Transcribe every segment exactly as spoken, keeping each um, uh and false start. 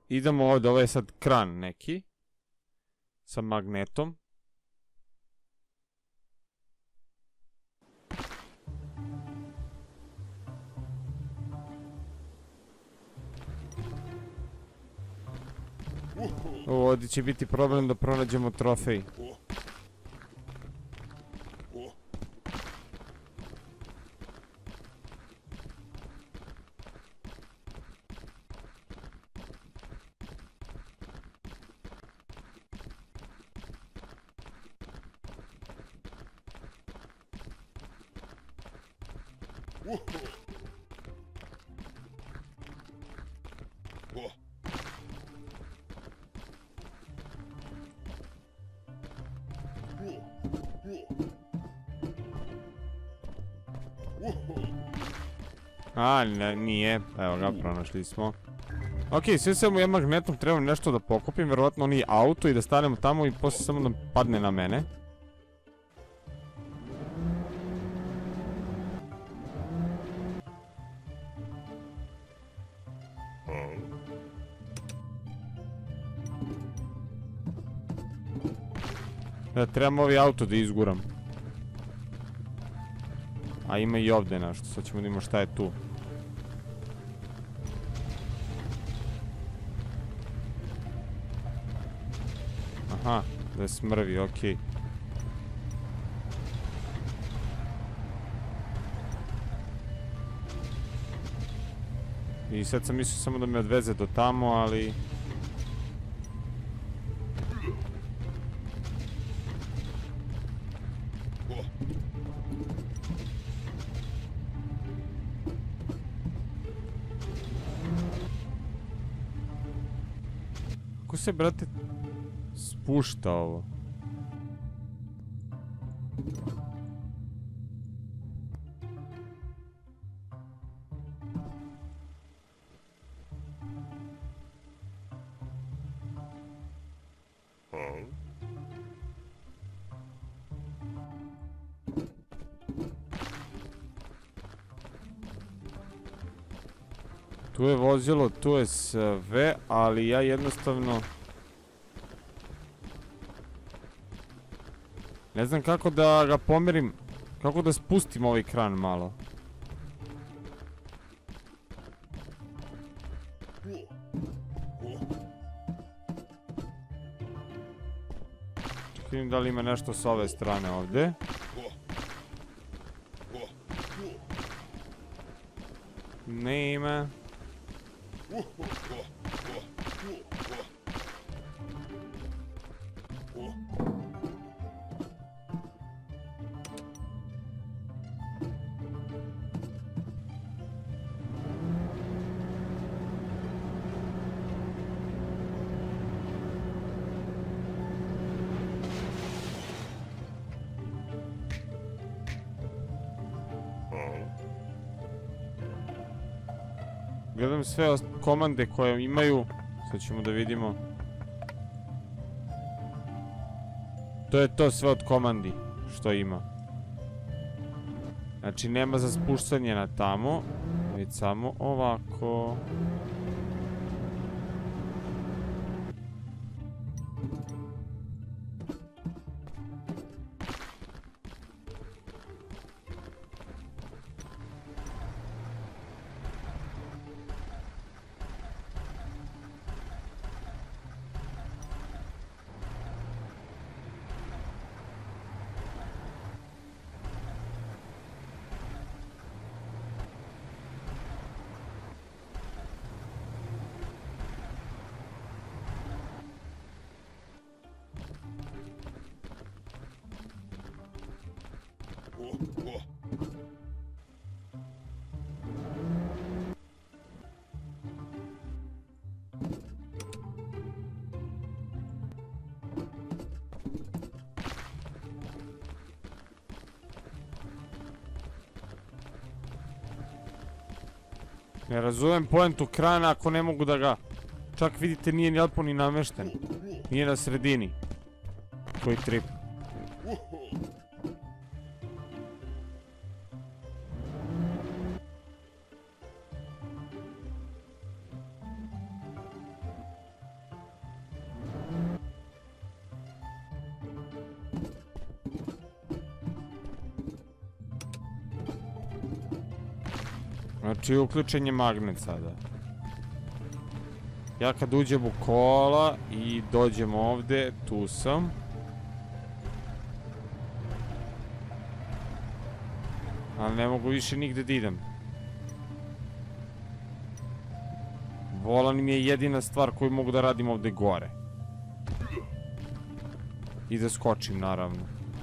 idemo ovdje, ovo je sad kran neki. Sa magnetom. Ovdje će biti problem da pronađemo trofej. A, ne, nije. Evo ga, pronašli smo. Ok, sve samo ja magnetom trebam nešto da pokupim, verovatno oni auto i da stanemo tamo i posle samo da padne na mene. Da, trebam ovaj auto da izguram. A ima i ovdje nešto, sad ćemo da imamo šta je tu. Aha, da je smrvi, okej. I sad sam mislio samo da me odveze do tamo, ali... Kako se, brate, spušta ovo? Tu je vozilo, tu je sve, ali ja jednostavno... Ne znam kako da ga pomerim, kako da spustim ovaj kran malo. Vidim da li ima nešto s ove strane ovdje. Ne ima. Gledam sve komande koje imaju. Sad ćemo da vidimo. To je to sve od komandi što ima. Znači nema za spuštanje na tamo, već samo ovako. Ne razumem poentu krana ako ne mogu da ga... Čak vidite nije ni alpo ni namešten. Nije na sredini. Koji trip. Znači uključen je magnet sada. Ja kad uđem u kola i dođem ovde, tu sam. Ali ne mogu više nigde da idem. Volan mi je jedina stvar koju mogu da radim ovde gore. I da skočim, naravno.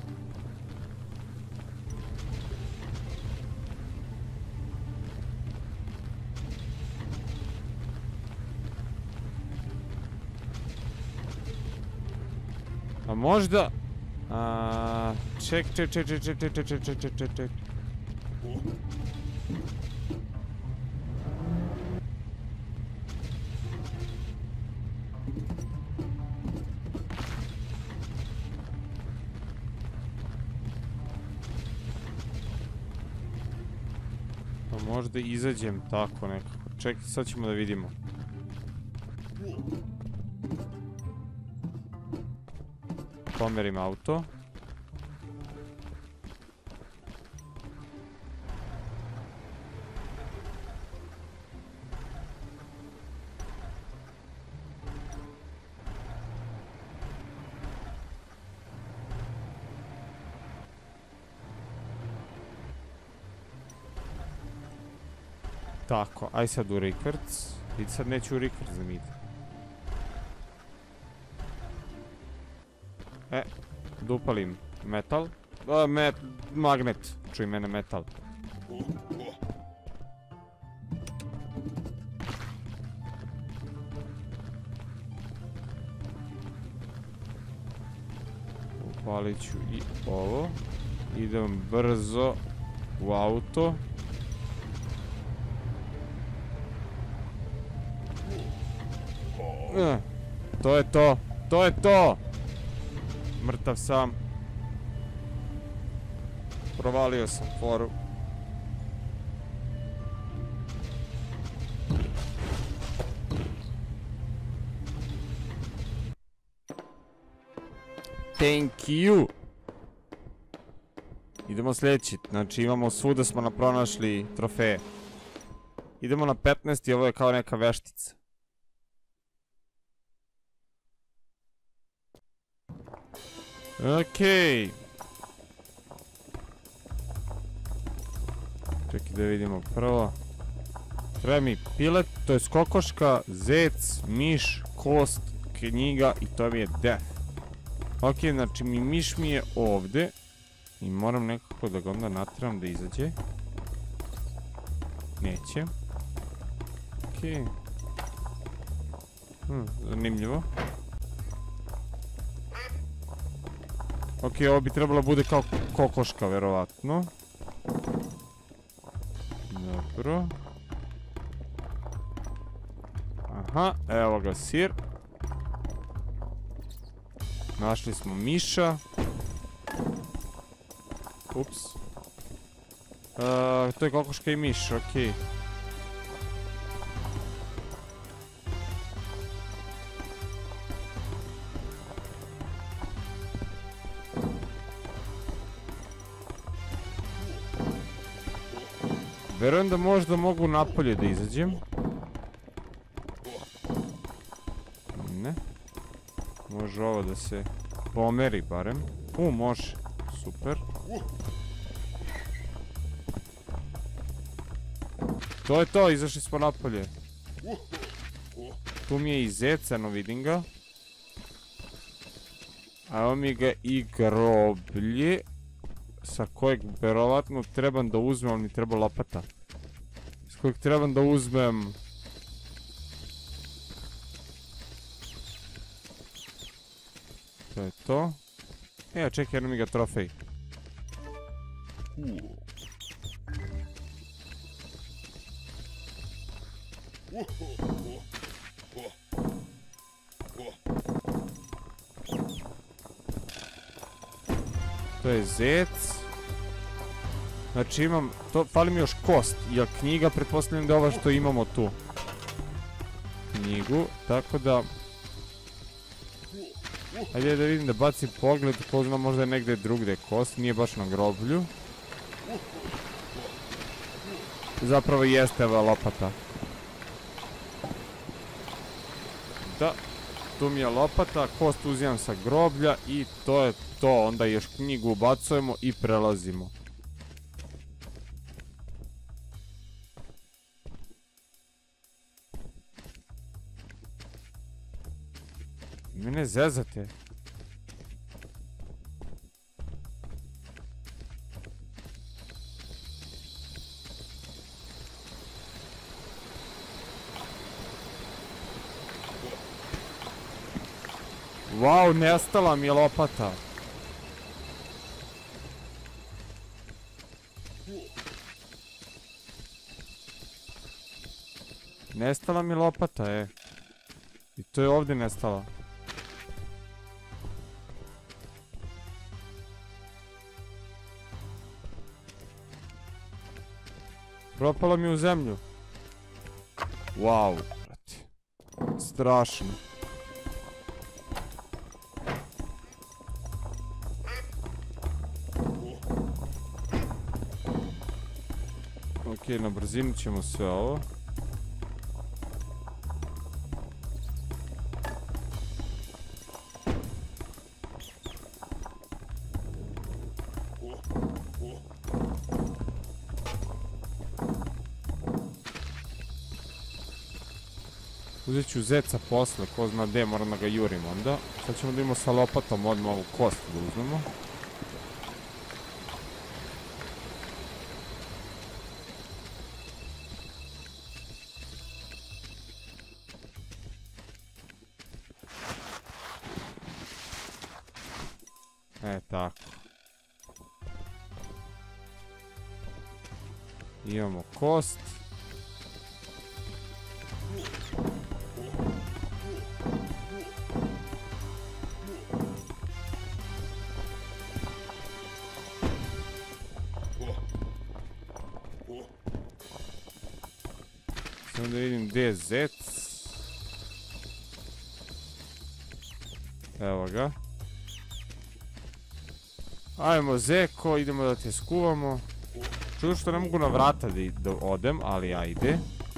A možda... A, ček, ček, ček, ček, ček, ček, ček, ček, ček, ček, ček. Pa možda izađem tako nekako. Ček, sad ćemo da vidimo. Pomerim auto. Tako, aj sad u rikvrc. I sad neću u rikvrc da mi ide. E, da upalim metal. A, met, magnet, čuj mene metal. Upalit ću i ovo. Idem brzo u auto. E, to je to, to je to! Mrtav sam. Provalio sam foru. Thank you. Idemo sljedeći. Znači imamo svuda smo napronašli trofeje. Idemo na petnaest i ovo je kao neka veštica. Okej. Čekaj da vidimo prvo. Treba mi pilet, to je kokoška, zec, miš, kost, knjiga i to mi je death. Okej, znači mi miš mi je ovde. I moram nekako da ga onda natram da izađe. Neće. Okej. Hm, zanimljivo. Ok, ovo bi trebalo bude kao kokoška, verovatno. Dobro. Aha, evo ga sir. Našli smo miša. Ups. Uh, to je kokoška i miš, okej. Okay. Verujem da možda mogu napolje da izađem. Ne. Može ovo da se pomeri barem. U, može. Super. To je to, izašli smo napolje. Tu mi je i zec, eno vidim ga. A evo mi ga i groblje. Sa kojeg verovatno trebam da uzmem, ali mi treba lopata. S kojeg trebam da uzmem... To je to. E, čekaj, jedno mi ga trofej. To je zec. Znači imam, to, fali mi još kost, jer knjiga, pretpostavljam da je ova što imamo tu. Knjigu, tako da... Ajde da vidim, da bacim pogled, ko zna možda je negde drugde kost, nije baš na groblju. Zapravo jeste ova lopata. Da, tu mi je lopata, kost uzimam sa groblja i to je to. Onda još knjigu ubacujemo i prelazimo. Mene zezate. Wow, nestala mi je lopata. Nestala mi lopata, e. I to je ovdje nestala. Propala mi u zemlju. Wow, brate. Strašno. Ok, na brzinu ćemo sve ovo. Uzet ću zeca posle, ko zna gde, moram da ga jurim onda. Sad ćemo da imamo sa lopatom odmah ovu kost da uzmemo. E, tako. Imamo kost. Samo da vidim gdje je zec. Evo ga. Ajmo zeko, idemo da te skuvamo. Čuo što ne mogu na vrata da odem, ali ajde.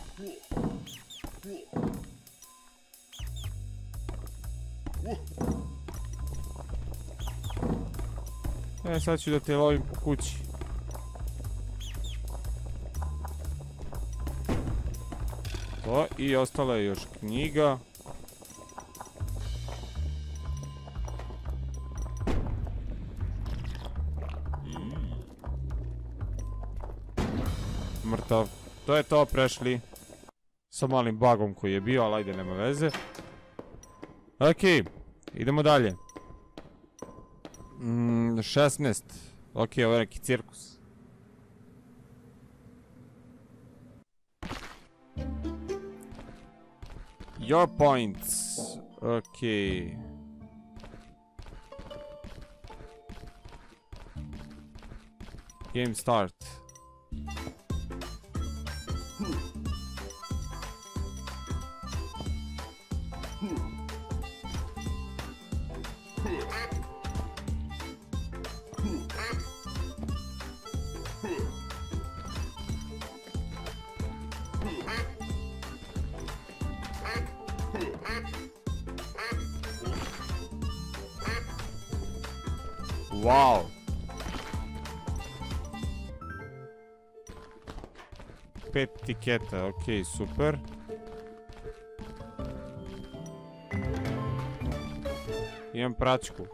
E, sad ću da te lovim po kući. To, i ostala je još knjiga. Mrtav. To je to, prešli. Sa malim bugom koji je bio, ali ajde, nema veze. Okej, idemo dalje. Mm, šesnaest. Okej, ovo je neki cirkus. Your points. Okej. Game start. Wow. Pet tiketa, okej, super. Imam pračku.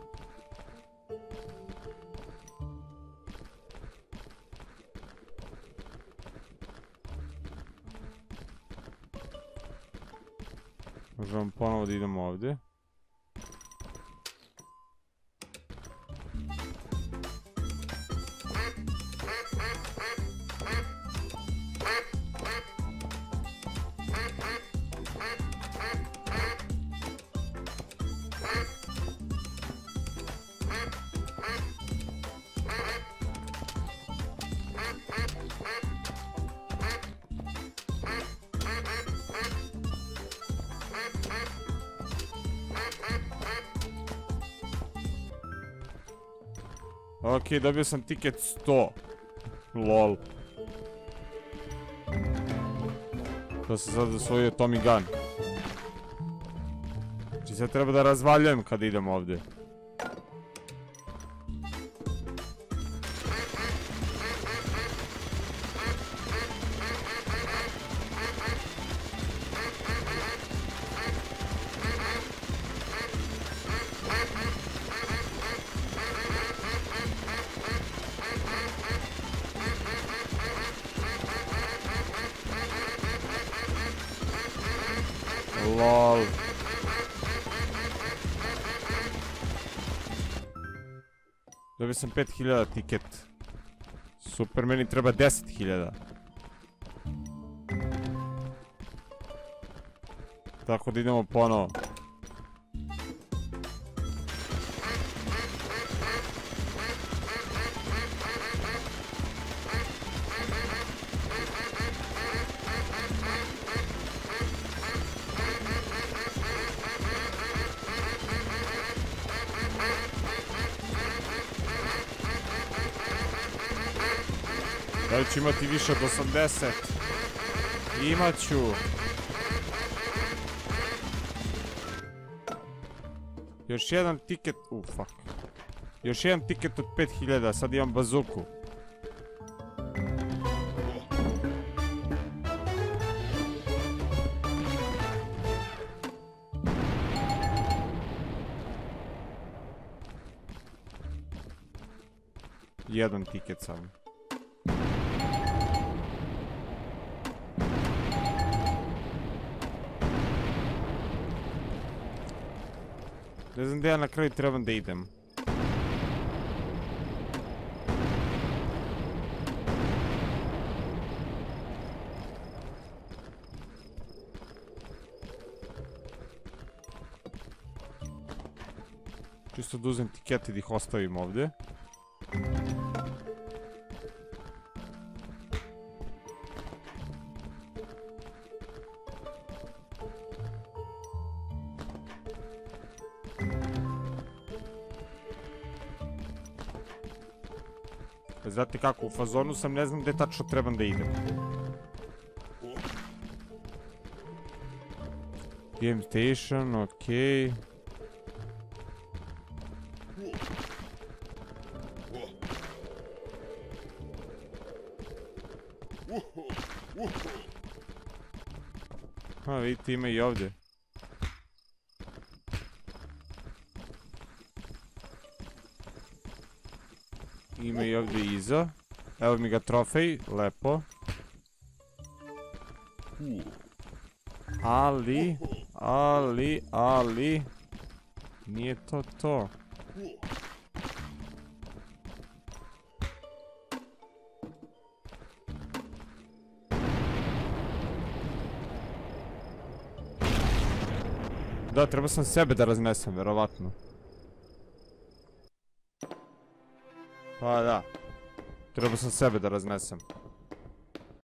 Možemo ponovo da idemo ovdje. Ok, dobio sam tiket sto. Lol. To sam sad osvojio Tommy Gun. Znači sad treba da razvaljujem kad idem ovdje. Lol. Dobio sam pet hiljada tiket. Super, meni treba deset hiljada. Tako da idemo ponovo. Da li ću imati više od osamdeset? Imat ću. Još jedan tiket, u fuck. Još jedan tiket od pet hiljada, sad imam bazuku. Jedan tiket samo. Ne znam gdje ja na kraju trebam da idem. Čisto da uzem tikete i da ih ostavim ovdje. Znate kako, u fazonu sam, ne znam gdje tačno trebam da idem. Game station, okej. A, vidite, ima i ovdje. Ima i ovdje iza. Evo mi ga trofej, lepo. Ali, ali, ali... Nije to to. Da, treba sam sebe da raznesem, verovatno. Pa da. Treba sam sebe da raznesem.